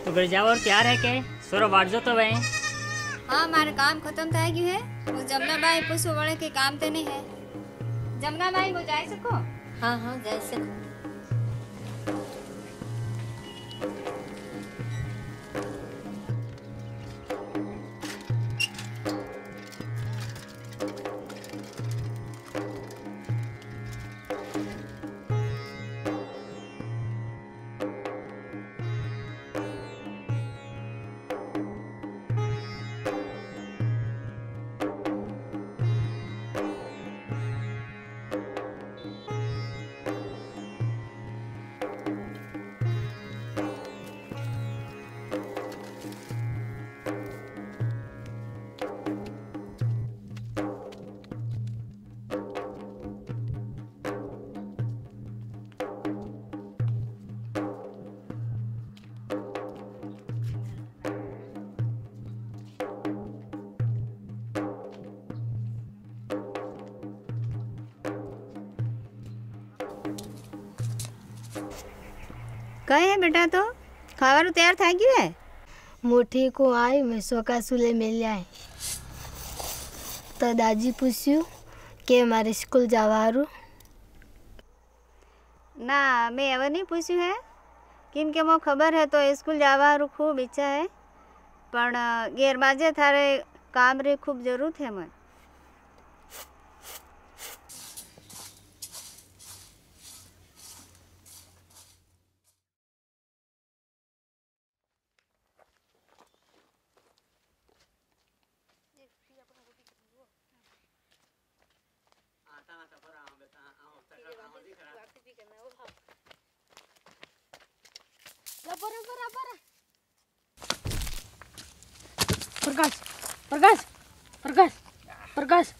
तो घर जाओ और तैयार है के सोरो वाट जो तो वही। हाँ मारे काम खत्म था गयो है। वो जमुना बाई पूछो वाले के काम ते नहीं है। जमुना बाई वो जा सको? हाँ हाँ जा सको। कहे है बेटा तो खावारू तैयार था गयो है। मोठी को आई मैं सोका सुले मिल जाए तो दादी पूछ्यू के मारे स्कूल जावारू ना मैं अब नहीं पूछ्यू है किन के मो खबर है तो स्कूल जावारू खूब इच्छा है पण गेर बाजे थारे काम रे खूब जरूरत है। मैं प्रकाश प्रकाश प्रकाश प्रकाश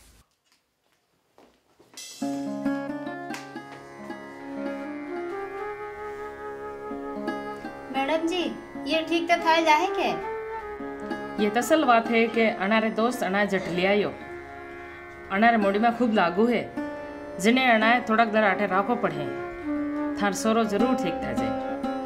मैडम जी ये ठीक तो थाए जाए के? ये तसल बात है कि अनारे दोस्त अना जट लिया यो अनारे मोड़ी में खूब लागू है जिन्हें अनाए थोड़ा दर आटे राखो पड़े थार सोरो जरूर ठीक था जाए।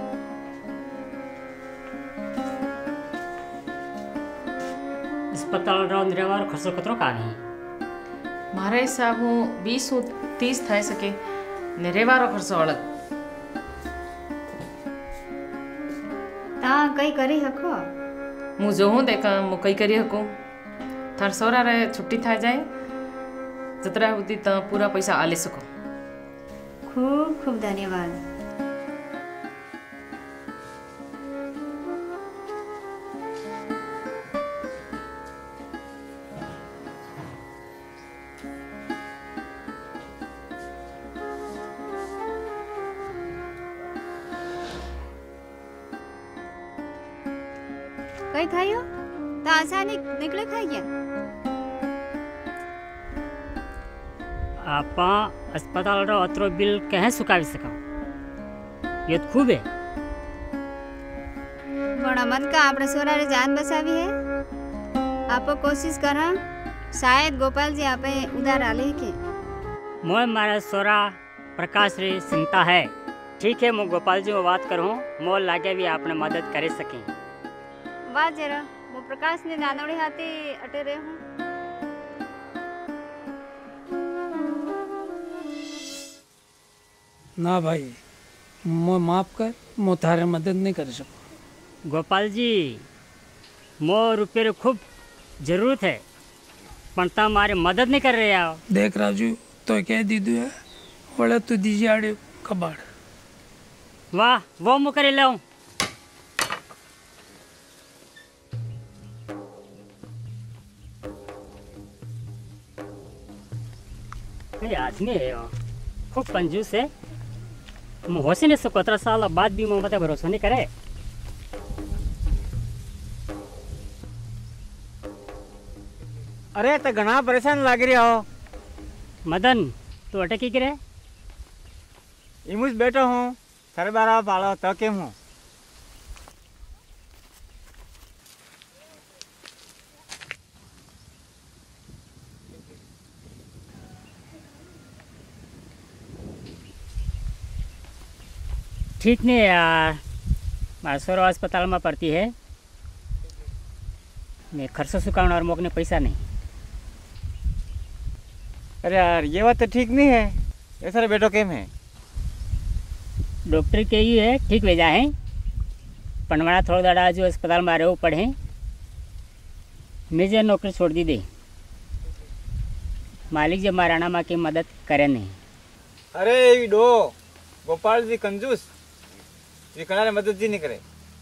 अस्पताल रो निरवार खर्चो कतरो कानी मारे हिसाब हूँ 20 से 30 थाई सके निरेवारो खर्चो अलग ता कई करी हको? मु जो हूँ देखा मु कई करी हकूँ थार सोरा रे छुट्टी था जाए जतरा होती ता पूरा पैसा आले सको। खूब खूब धन्यवाद। कई थायो ता आसानी निकले खाई गया। आपा अस्पताल रो अतरो बिल कहे सुकावी सका ये तो खूब है बड़ा मन का आपने सोरा रे जान बसावी है। आप कोशिश करा शायद गोपाल जी आपे उधार आले के मोय मारा सोरा प्रकाश रे चिंता है। ठीक है मैं गोपाल जी को बात करूँ मोल लागे भी आपने मदद करे सके। वाह जरा वो प्रकाश ने नानोड़ी हाथी अटे रहे हूँ। ना भाई मो माफ कर मो थारे मदद नहीं कर सकूँ। गोपाल जी मो रुपये खूब जरूरत है पण ता मारे मदद नहीं कर रहे आओ। देख राजू तो कह दीदू है बोले तू दीजिए आड़े कबाड़। वाह वो मु करे लाऊं। ये आदमी है यो खूब कंजूस है होशी ने 17 साल बाद भी मोहब्बत भरोसा नहीं करे। अरे तो घना परेशान लाग रही हो। मदन तू अटकी करे इमुस बैठो हूँ सर बारा पालो तो केम हूँ। ठीक नहीं यार મારા સોરો अस्पताल में पड़ती है। मैं खर्चो चुकाने और मोकने पैसा नहीं। अरे यार ये बात तो ठीक नहीं है। ऐसा रे बेटो केम है? डॉक्टर के ही है ठीक भेजा है, पण मारा थोड़ा दाड़ा जो अस्पताल में रहવું पड़े। मैं जो नौकरी छोड़ दी दे, मालिक जो माराना माँ की मदद करे नहीं। अरे ये डो गोपाल जी कंजूस, ये कनारे मदद जी नहीं करे।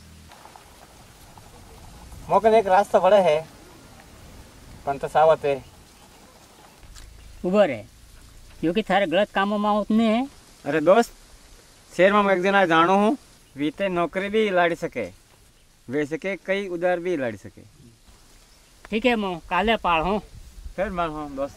मौके एक रास्ता बड़ा है, पण तो सावत है। उभो रहे, क्योंकि थारे गलत कामों में उतने हैं। अरे दोस्त, शहर में मैं एक जना जानो हूँ, वीते नौकरी भी लाड़ी सके, वे सके कई उधार भी लाड़ी सके। ठीक है, मैं काले पाल हूँ। फिर मान हूँ दोस्त।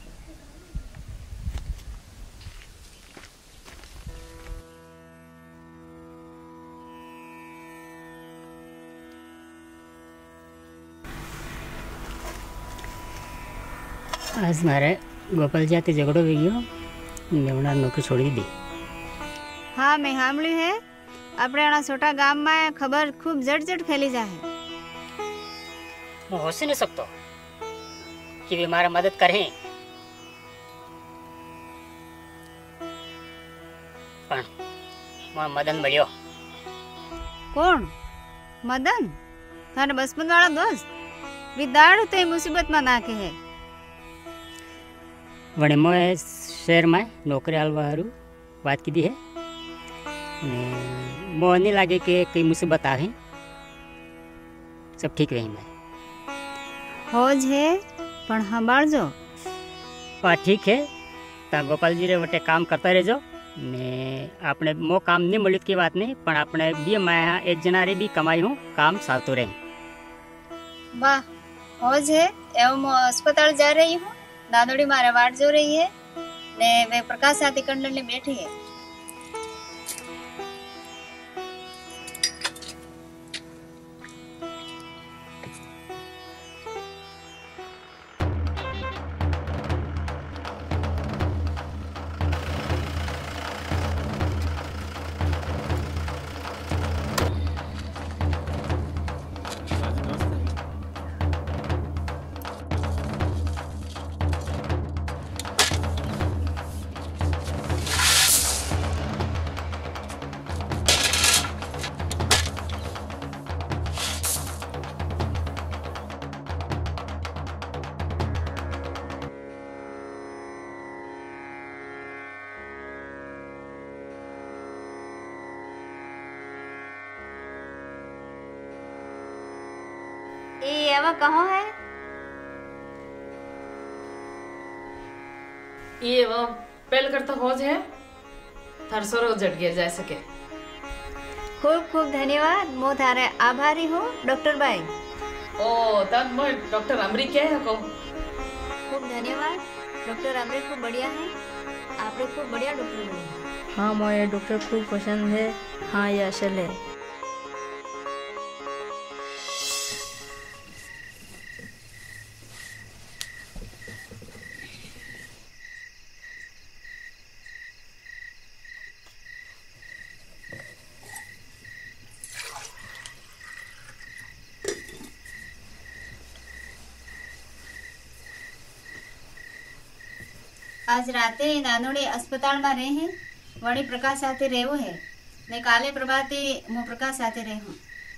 आज मारे गोपाल जाते झगड़ो भी गयो, ने नौकरी छोड़ी दी। हाँ मैं સાંભળ્યું है, આપણે આ छोटा गाम में खबर खूब जट फैली जाए। मैं हो ही नहीं सकता कि वे मारा मदद करें, पण मैं मदन मिलियो। कौन? मदन? थारे बचपन वाला दोस्त? विदाड़ तो मुसीबत में नाखे है। वणे मैं शहर में नौकरी हालवा हारू बात की दी है। मोह नहीं लागे कि कई मुसीबत आ गई, सब ठीक रही। मैं होज है पण संभाळजो। पर ठीक है, ता गोपाल जी रे वटे काम करता रहो ने आपने मो काम नहीं मिली की बात नहीं, पण आपने भी मैं एक जना रे भी कमाई हूँ, काम सालतो रहे। वाह होज है। एवं मैं अस्पताल जा रही हूँ, दादोड़ी मारे वाट जो रही है ने वे प्रकाश साथी कंडल ने बैठी है। ये एवा कहाँ है? ये वो पहल करता होज है, थार सोरो जट गया जा सके। खूब खूब धन्यवाद। मैं थारे आभारी हूँ डॉक्टर भाई। ओ तब मैं डॉक्टर अमरी क्या है को? खूब धन्यवाद डॉक्टर अमरी, खूब बढ़िया है। आपने खूब बढ़िया डॉक्टर बने। हाँ मुझे डॉक्टर खूब पसंद है। हाँ ये असल है। आज राते नानोड़ी अस्पताल में रहे हैं, वणी प्रकाश साथे रहू है ने काले प्रभाते मो प्रकाश साथे रहूं।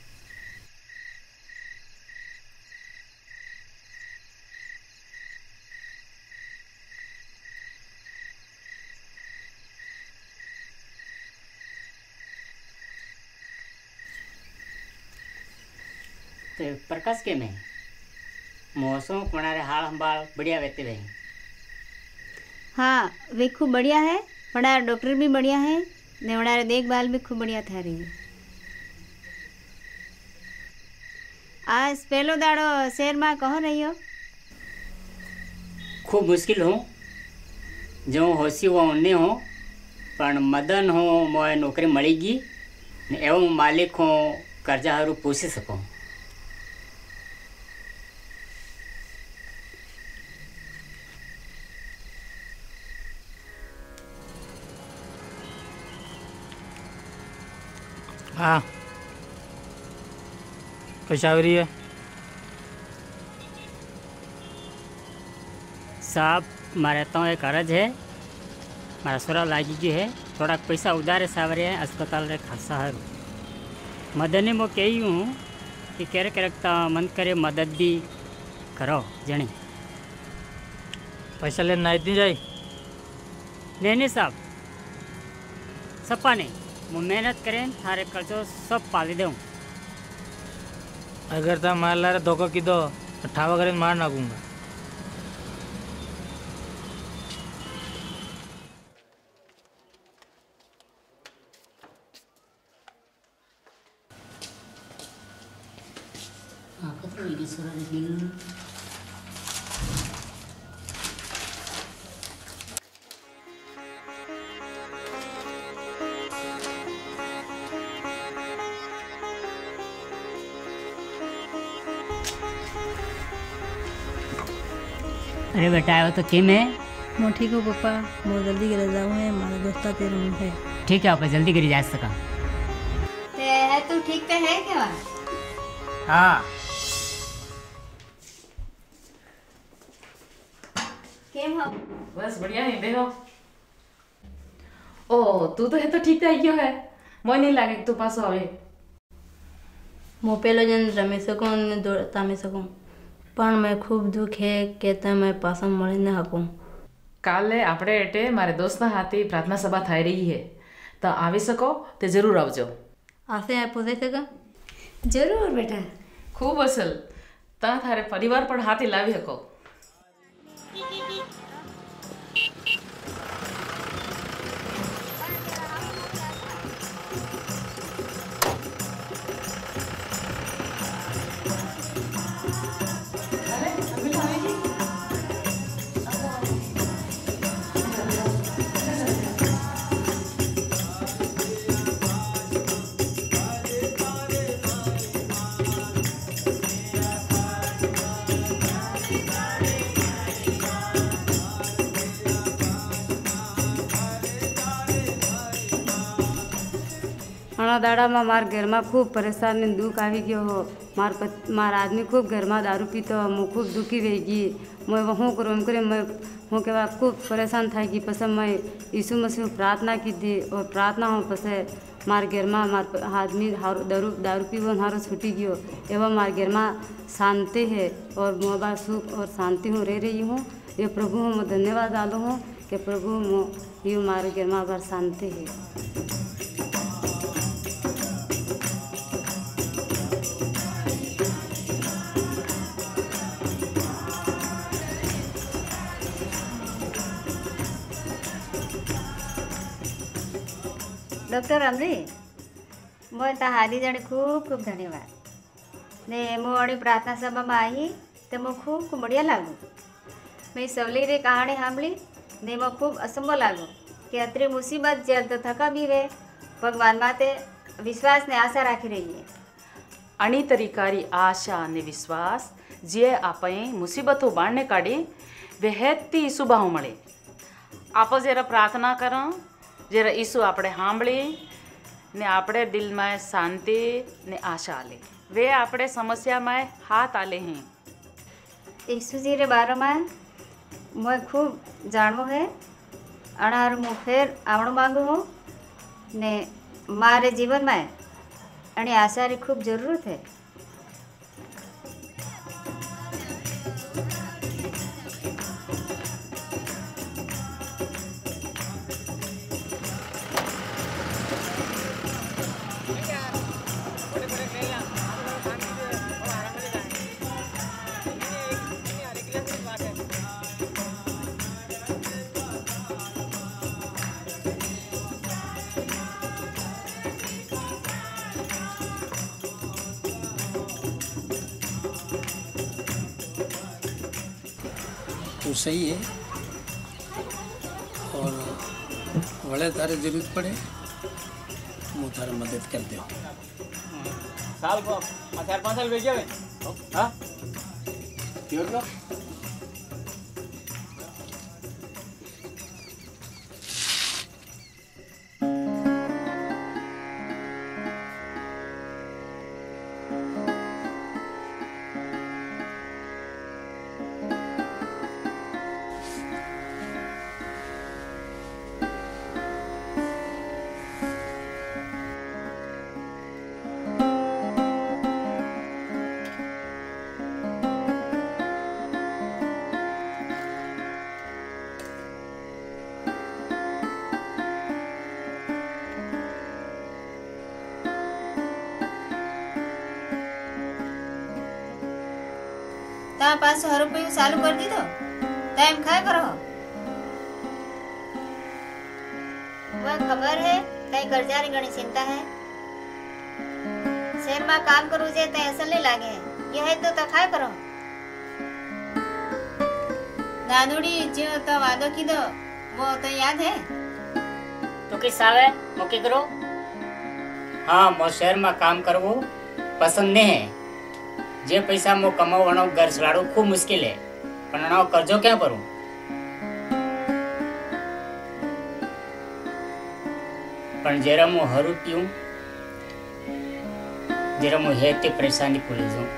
तो प्रकाश के में मौसम कोणारे हाल हंबाल बढ़िया व्यक्ति रहे। हाँ वे खूब बढ़िया है, पढ़ा डॉक्टर भी बढ़िया है, नेवड़ा देखभाल भी खूब बढ़िया था रही है। आज पहलो दाड़ो शहर में कहो रही हो? खूब मुश्किल हो, जो होशी वो उन्हें हो, पण मदन हो मोए नौकरी मळीगी ने एवं मालिक हो कर्जा हरू पूछी सको। हाँ पेशावरी है साहब, मारे तो एक अर्ज है, मारा सोरा लागी जो है, थोड़ा पैसा उधार है सावरे है, अस्पताल रे खासा है। मदने मो कही हूँ कि करे करता मन करे मदद भी करो जनी। पैसा लेना इतनी जाए नहीं साहब, सपा नहीं, वो मेहनत करें थारे कर्जो सब पाली दूँ। अगर ता मार ला धोखा की दो ठावा करे मार नाकूंगा। अरे बेटा आयो तो किम है? मैं ठीक हूँ पापा, मैं जल्दी गिर जाऊँ है, हमारा दोस्ता तेरे मुँह है। ठीक है, आप जल्दी गिर जा सका। है तू ठीक पे है क्या? हाँ। केम हो? बस बढ़िया है देखो। ओ तू तो है तो ठीक आई है, मैं नहीं लागे तू पास आवे। मैं पहले जन रमी सकूँ ने दौड़ता में सकूँ, पर मैं खूब दुख है कहता मैं पासा मળી न सकूँ। કાલે આપણે એટે મારે દોસ્તના હાથે પ્રાર્થના સભા થઈ રહી છે, તો આવી શકો તે જરૂર આવજો। आसे आप पूछे सका? जरूर बेटा। ખૂબ અસલ, તા થારે પરિવાર પણ હાથે લાવી શકો। ઘણા દાડામાં મારા ઘરમાં ખૂબ પરેશાન ને દુઃખ આવી ગયો હો। મારા આદમી ખૂબ ઘરમાં દારૂ પીતો, હું ખૂબ દુઃખી રહી ગઈ। मैं શું કરું એમ કરી मैं હું કહેવા ખૂબ પરેશાન થઈ ગઈ। પછી મેં ઈસુ મસીહ પ્રાર્થના કીધી और પ્રાર્થના હું પછી મારા ઘરમાં મારા આદમી દારૂ પીવો હારો છૂટી ગયો। એવા મારા ઘરમાં शांति है और मैं सुख और शांति हूँ रह रही हूँ। ये प्रभु मैं धन्यवाद डालू हूँ कि प्रभु ये मारे घर में बार शांति है। डॉक्टर अमरी मैं हारी जाने खूब खूब धन्यवाद ने मुझे प्रार्थना सभा में आई तो मैं खूब खूब बढ़िया लागू। मैं सवली रे कहानी सांभी ने मैं खूब असंभव लागू कि अतरी मुसीबत जल तो थका भी वे भगवान माते विश्वास ने आशा राखी रही है। अणी तरीकारी आशा ने विश्वास जे आपे मुसीबतों बाढ़ने काढ़ी वे हेती ईसु बाहु मळे। आप जरा प्रार्थना करो, जरा ईसु आपणे सांभी ने आपणे दिल में शांति ने आशा आले, वे आपणे समस्या में हाथ आले हैं। ईसु जी रे बारे में मैं खूब जाणवो है, अणार मु फिर आवण मांगू हूँ ने मारे जीवन में अणी आशा री खूब जरूरत है। तो सही है और वड़े तारे जरूरत पड़े मैं थारे मदद कर दो। साल को 4-5 साल भेजे हाँ क्यों क्यों ता 500 रुपये चालू कर दी तो टाइम खाए करो। वह खबर है तय कर्जा री घनी चिंता है। शहर में काम करू जे तय असल नहीं लागे है। यह है तो खाए करो। नानुड़ी जो तो वादो की दो वो तो याद है। तो किस आवे मोके करो। हाँ मो शहर में काम करवो पसंद नहीं है। जे पैसा मो कमाओ वनो घर चलाड़ो खूब मुश्किल है। पण अनाव कर्जो क्या करूं। पण जरा मो हरू पीऊं जरा मो है ते परेशानी पूरी जो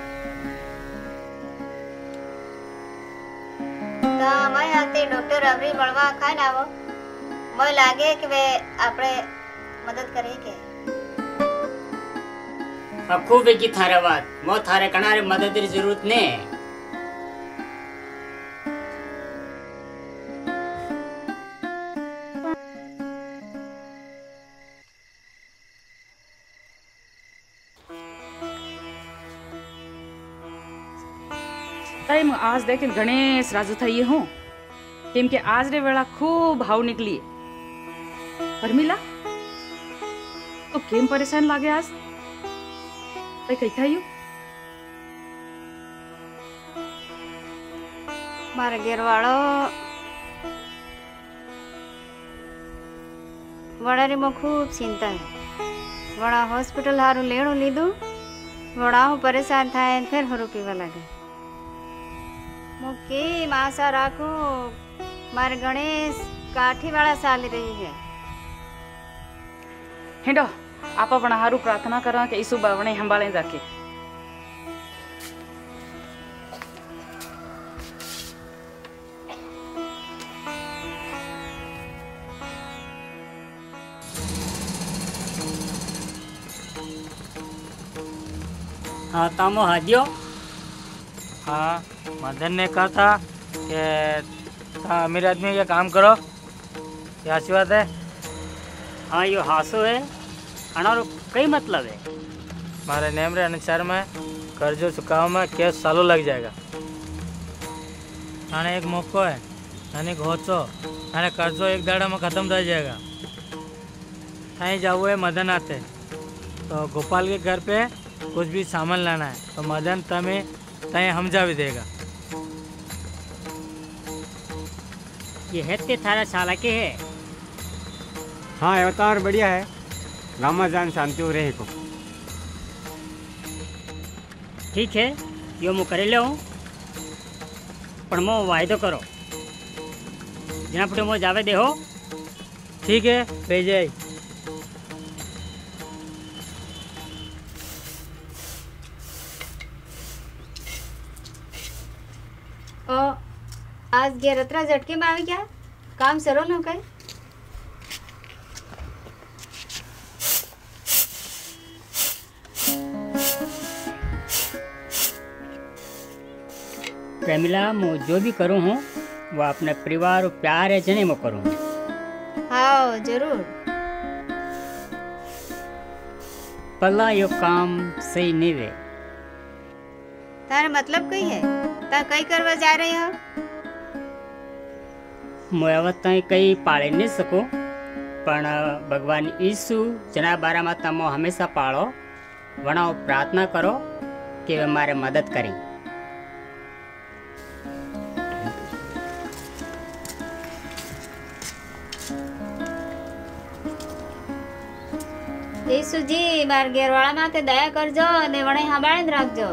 ता मैं आते डॉक्टर अमरी મળવા ખાઈને આવો। મને લાગે કે વે આપણે મદદ કરી કે खूब की थारे बात मो थारे कनारे मदद की जरूरत नहीं है। टाइम आज देखे गणेश राजू था ये हूँ केम के आज रे वेला खूब भाव निकली। परमिला तो केम परेशान लागे आज कई था यू। મારા ઘેરવાળો વડારીમાં ખૂબ ચિંતા है। વડા હોસ્પિટલ હારું લેણું લીધું વડા હું પરેશાન થાય ને ફેર હરું પીવા લાગે। હું કેમ આશા રાખું મારે ગણેશ કાઠીવાળા ચાલી રહી है। हेडो आप अपना हारू प्रार्थना करा कि ईसु बावणे संभाले जाके। हाँ तामो हाजियो। हाँ मदन ने कहा था कि अमीर आदमी का काम करो। क्या सी बात है। हाँ यो हासो है अनारो कई मतलब है। मारे नेम रे अनुसार में कर्जो चुकाव में केस सालों लग जाएगा। थाने एक मौको है थाने घोचो थाने कर्जो एक दाड़ा में ख़त्म रह जाएगा। थाने जाओ है मदन आते तो गोपाल के घर पे कुछ भी सामान लाना है तो मदन तमें तय समझा भी देगा। ये है ते थारा साला के है। हाँ ये तो और बढ़िया है गाँव में जान शांति हो रहे को। ठीक है यो मु करे ले पण मो वायदो करो जना पटे मो जावे दे हो। ठीक है भेजे। ओ आज घेरत्रा झटके में આવી ગયા काम सरो न कई। प्रेमिला मैं जो भी करूँ हूँ वो अपने परिवार और प्यार है जने मैं करूँ। हाँ जरूर। पल्ला यो काम सही नहीं वे। तारे मतलब कई है ता कई करवा जा रही हो। मैं अवत कई पाले नहीं सकूँ पण भगवान यीशु जना बारा में तमो हमेशा पालो वना प्रार्थना करो कि वे मारे मदद करें। यीशु जी मार घेरवाड़ा माथे दया करजो ने वणे संभाळीने राखजो।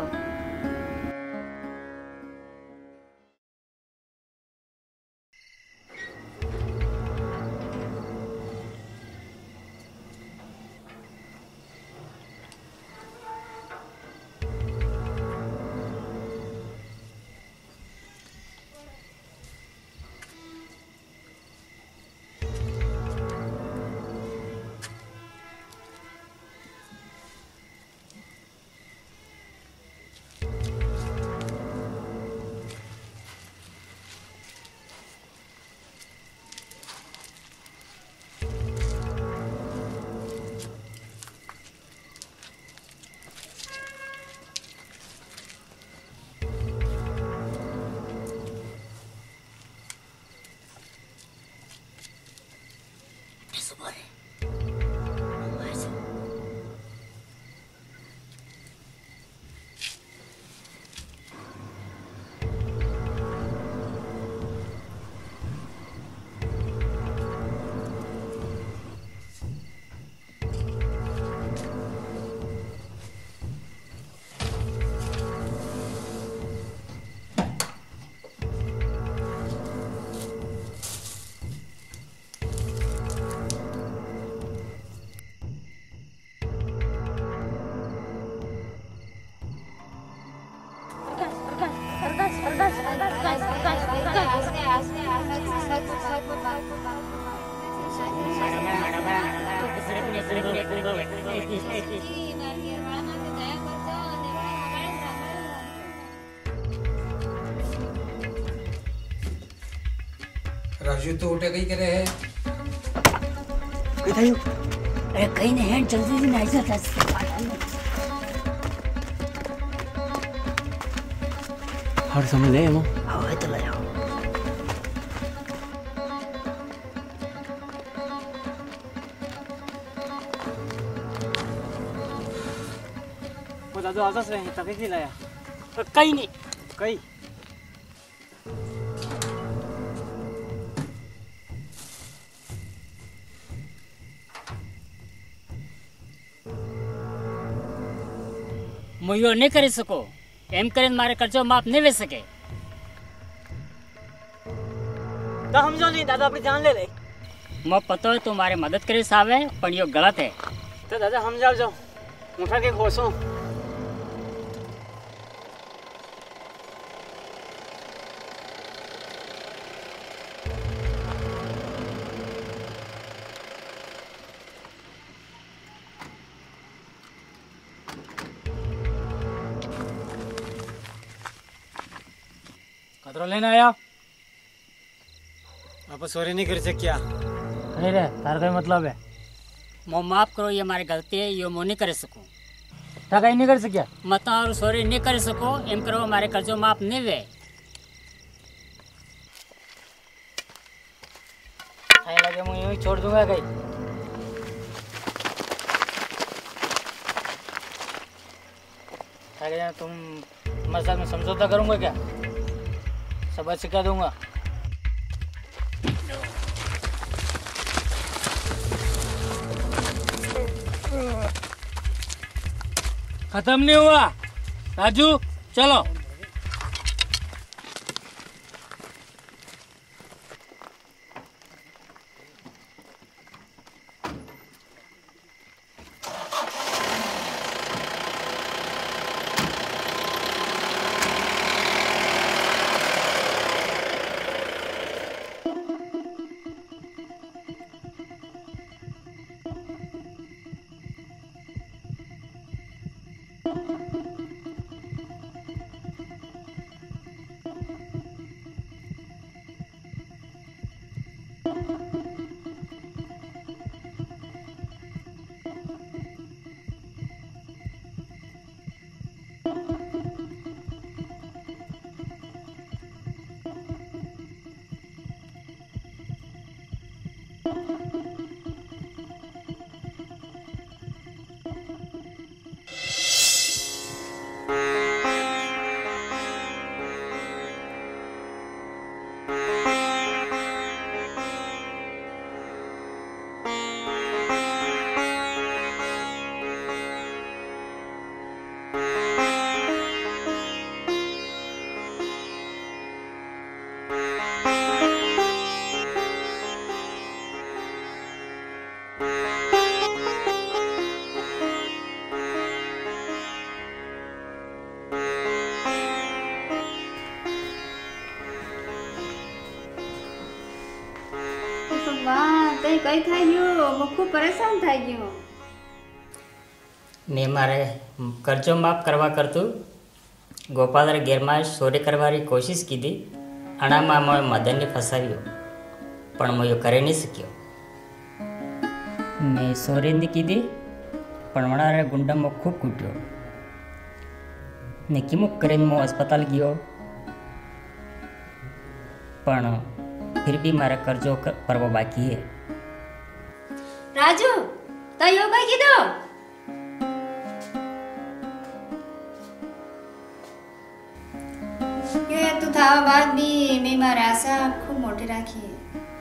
राजू तो उठे कहीं करे है। अरे कहीं नहीं है, जल्दी से नहीं जाता। हर समय ले मो हवा तो लगाओ। वो दादू आवाज रहे हैं तभी लाया कहीं नहीं कई मुझे नहीं कर सको एम करे मारे कर्जो माफ नहीं ले सके तो हम जो नहीं दादा अपनी जान ले ले मैं पता है तुम्हारे मदद करे सावे पर यो गलत है। तो दादा हम जाओ उठा के खोसो कतरा लेना आया आप सॉरी नहीं कर सकिया नहीं रे तार का मतलब है मो माफ करो ये हमारी गलती है यो मो नहीं कर सको ता कहीं नहीं कर सकिया मत और सॉरी नहीं कर सको एम करो हमारे कर्जो माफ नहीं वे आए लगे मैं यूं ही छोड़ दूंगा कहीं ताकि जान तुम हमारे साथ में समझौता करूंगा क्या सबक सिखा दूंगा खत्म नहीं हुआ राजू चलो કઈ થઈ ગયું હું ખૂબ પરેશાન થઈ ગયું ने मारे कर्जो माफ करवा करतु गोपाल घेरमा चोरी करवारी कोशिश की थी अणामा मैं मदन ने फसाव्यो पण मैं यो करे नहीं सक्यो मैं चोरी नहीं की थी पण वणारे गुंडा में खूब कूट्यो ने किमुक करे मो अस्पताल गयो पण फिर भी मारा कर्जो परवो बाकी है राजू तो यो कई कीधो ये तू था बाद भी मैं मारे आशा खूब मोटी राखी है।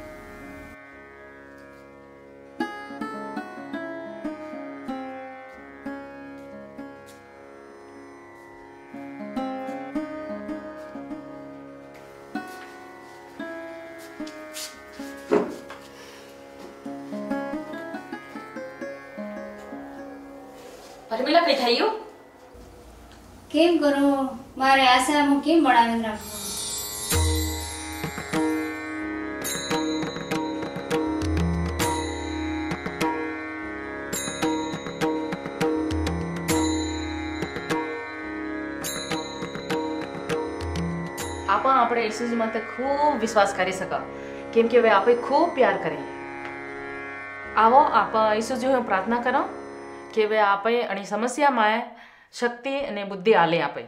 परमिला कई थायो केम करो मारे आशा मु केम बनावे राखो। आप આપણે ઈસુજી માથે ખૂબ વિશ્વાસ કરી શકા કેમ કે હવે આપણે ખૂબ પ્યાર કરે આવો આપ ઈસુજી હું પ્રાર્થના કરો કે હવે આપણે અને સમસ્યામાં શક્તિ અને બુદ્ધિ આલે આપે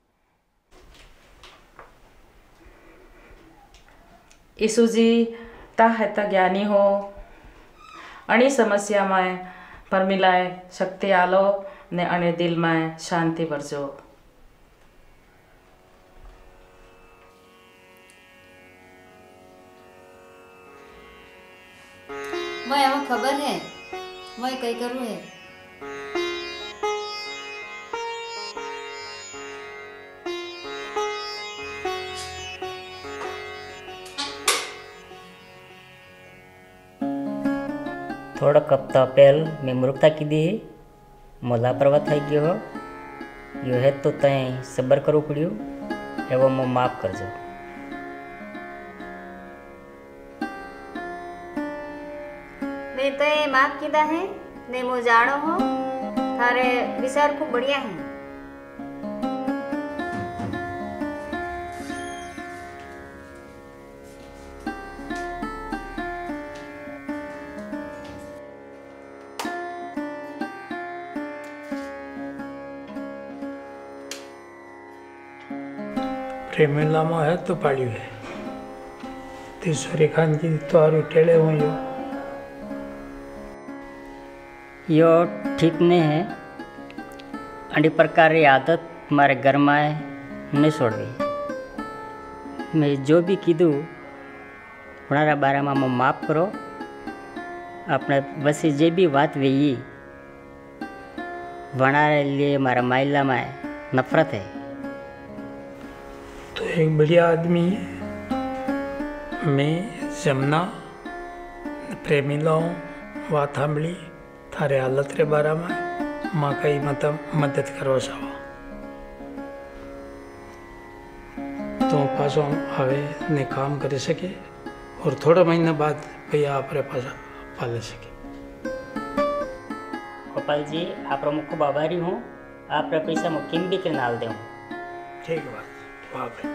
ઈસુજી તા હેતા જ્ઞાની હો અને સમસ્યામાં પરમિલાએ શક્તિ આલો ને અને દિલમાં શાંતિ ભરજો मैं हमें खबर है मैं कई करूँ है। થોડોક હપ્તા પહેલ મેં મૂર્ખતા કીધી મો લાપરવાહ થઈ ગયો હો યો હે તો તઈ સબર કરવું પડ્યું એવો મો માફ કરજો मैं तो ये माफ कीधा है ने मो जानो हो थारे विचार खूब बढ़िया है। प्रेमिला में है तो पाड़ी है तीसरी खान की तो आरु टेढ़े हुए यो ठीक नहीं है अड़ी प्रकार की आदत मारे घर में नहीं छोड़वी मैं जो भी कीधु उनारा बारे में माफ करो अपने बस जे भी बात वही वनारे लिए मारा माइला में नफरत है तो एक बढ़िया आदमी है मैं जमुना प्रेमिला बात सांभी थारे हालत रे बारे में माँ कई मदद करो चाहो तो पासो आवे ने काम कर सके और थोड़ा महीना बाद भैया आप पासा पाले सके। गोपाल जी आप खूब आभारी हूँ आप पैसा मैं किम भी कर नाल दूँ ठीक बात वाह भाई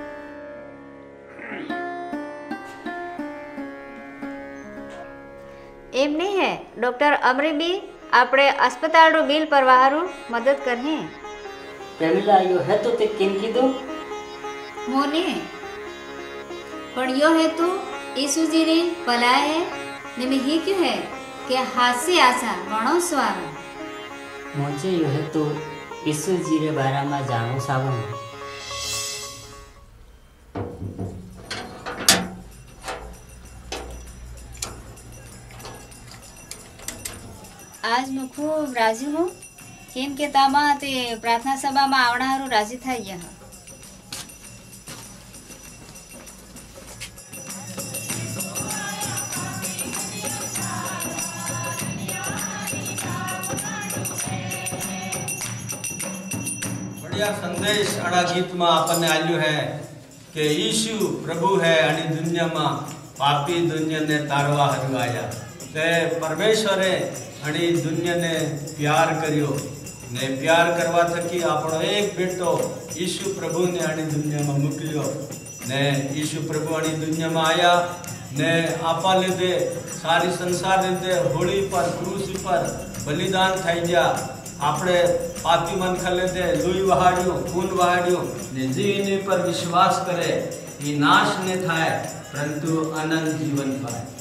एम नहीं है डॉक्टर अमरी भी आपणे अस्पताल रो बिल परवाहारू मदद करहे। प्रेमिला यो है तो ते केम कीधो मोने पण यो है तो यीशु जी री भलाई है ने में ही क्यों है कि हास्य आशा घणो स्वार मुझे यो है तो यीशु जी रे बारे में जानो सावो आज मैं खूब राजी हूँ केम के तामा ते प्रार्थना सभा में आवनारू राजी था यह बढ़िया संदेश अड़ा गीत में आपने आल्यू है कि यीशु प्रभु है आणि दुनिया में पापी दुनिया ने तारवा हरु आया ते परमेश्वरे आणि दुनिया ने प्यार करियो ने प्यार करवा थकी आपणो एक बेटो यीशु प्रभु ने आणि दुनिया में मोकलियो ने यीशु प्रभु आणि दुनिया में आया ने आपा लीधे सारी संसार लीधे होली पर क्रूस पर बलिदान थई गया आपणे पापी मनखा लीधे लोही वहाड्यो खून वहाड्यो ने जीवनी पर विश्वास करे ये नाश ने थाय परंतु अनंत जीवन पाए।